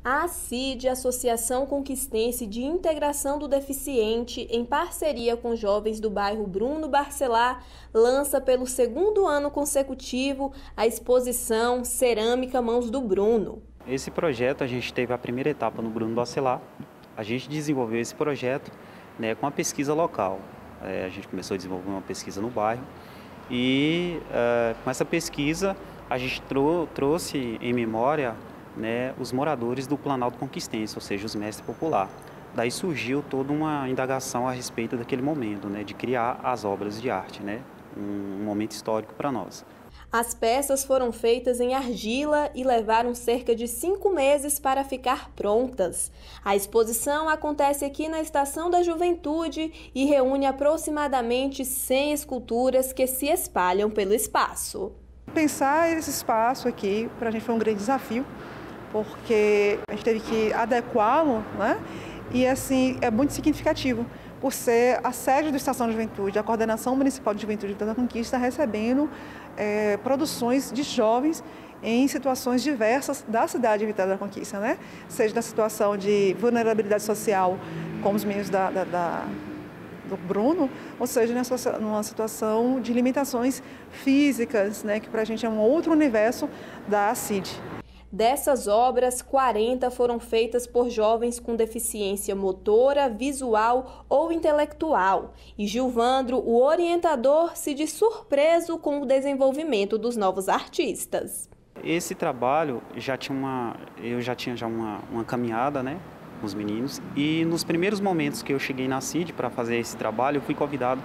A ACID, Associação Conquistense de Integração do Deficiente, em parceria com jovens do bairro Bruno Barcelar, lança pelo segundo ano consecutivo a exposição Cerâmica Mãos do Bruno. Esse projeto, a gente teve a primeira etapa no Bruno Barcelar. A gente desenvolveu esse projeto, com a pesquisa local. A gente começou a desenvolver uma pesquisa no bairro e com essa pesquisa a gente trouxe em memória os moradores do Planalto Conquistense, ou seja, os mestres populares. Daí surgiu toda uma indagação a respeito daquele momento, de criar as obras de arte, um momento histórico para nós. As peças foram feitas em argila e levaram cerca de 5 meses para ficar prontas. A exposição acontece aqui na Estação da Juventude e reúne aproximadamente 100 esculturas que se espalham pelo espaço. Pensar esse espaço aqui para a gente foi um grande desafio, porque a gente teve que adequá-lo, E assim é muito significativo, por ser a sede da Estação da Juventude, a Coordenação Municipal de Juventude da Conquista recebendo produções de jovens em situações diversas da cidade de Vitória da Conquista, Seja na situação de vulnerabilidade social, como os meninos do Bruno, ou seja, numa situação de limitações físicas, que para a gente é um outro universo da ACID. Dessas obras, 40 foram feitas por jovens com deficiência motora, visual ou intelectual. E Gilvandro, o orientador, se diz surpreso com o desenvolvimento dos novos artistas. Esse trabalho eu já tinha uma caminhada, com os meninos, e nos primeiros momentos que eu cheguei na CID para fazer esse trabalho, eu fui convidado,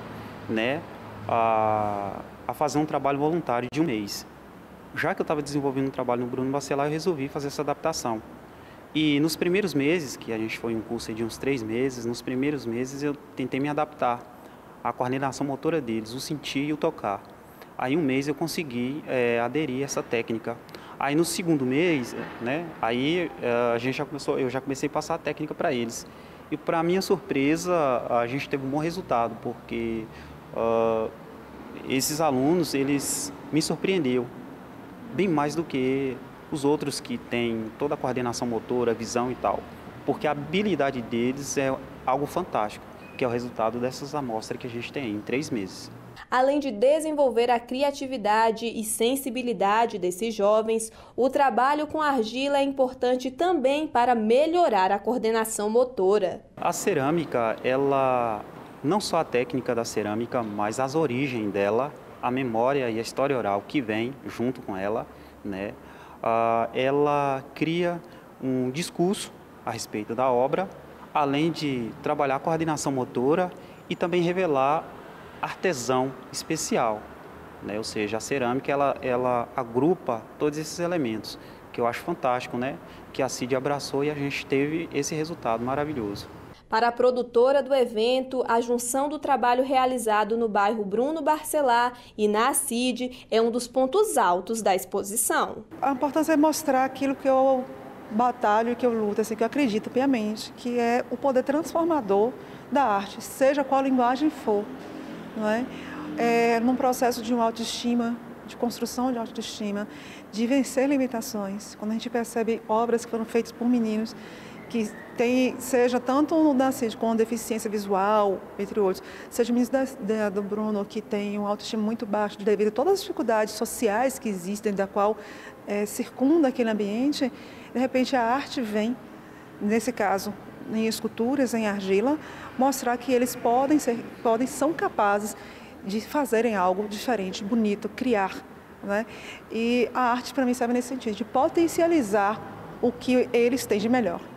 a fazer um trabalho voluntário de um mês. Já que eu estava desenvolvendo um trabalho no Bruno Barcelar, eu resolvi fazer essa adaptação. E nos primeiros meses, que a gente foi em um curso de uns 3 meses, nos primeiros meses eu tentei me adaptar à coordenação motora deles, o sentir e o tocar. Aí um mês eu consegui aderir a essa técnica. Aí no segundo mês, eu já comecei a passar a técnica para eles. E para minha surpresa, a gente teve um bom resultado, porque esses alunos, eles me surpreenderam bem mais do que os outros que têm toda a coordenação motora, visão e tal. Porque a habilidade deles é algo fantástico, que é o resultado dessas amostras que a gente tem em 3 meses. Além de desenvolver a criatividade e sensibilidade desses jovens, o trabalho com argila é importante também para melhorar a coordenação motora. A cerâmica, não só a técnica da cerâmica, mas as origens dela, a memória e a história oral que vem junto com ela, ela cria um discurso a respeito da obra, além de trabalhar a coordenação motora e também revelar artesão especial, ou seja, a cerâmica ela agrupa todos esses elementos, que eu acho fantástico, que a CID abraçou e a gente teve esse resultado maravilhoso. Para a produtora do evento, a junção do trabalho realizado no bairro Bruno Barcelar e na ACID é um dos pontos altos da exposição. A importância é mostrar aquilo que eu batalho, que eu luto, que eu acredito piamente, que é o poder transformador da arte, seja qual linguagem for. Num processo de uma autoestima, de construção de autoestima, de vencer limitações. Quando a gente percebe obras que foram feitas por meninos que seja tanto da CID com deficiência visual, entre outros, seja meninos do Bruno que tem uma autoestima muito baixa devido a todas as dificuldades sociais que existem, da qual circunda aquele ambiente, de repente a arte vem, nesse caso, em esculturas, em argila, mostrar que eles são capazes de fazerem algo diferente, bonito, criar. E a arte, para mim, serve nesse sentido, de potencializar o que eles têm de melhor.